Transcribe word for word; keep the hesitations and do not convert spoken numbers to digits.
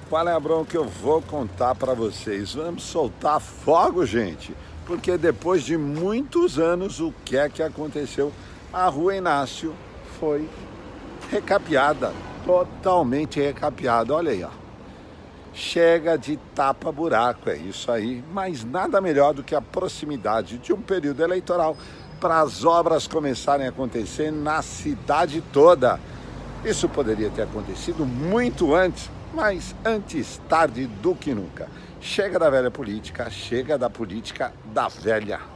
Qual é a bronca que eu vou contar para vocês? Vamos soltar fogo, gente, porque depois de muitos anos, o que é que aconteceu? A Rua Inácio foi recapeada, totalmente recapeada. Olha aí, ó. Chega de tapa-buraco, é isso aí, mas nada melhor do que a proximidade de um período eleitoral para as obras começarem a acontecer na cidade toda. Isso poderia ter acontecido muito antes, mas antes tarde do que nunca. Chega da velha política, chega da política da velha.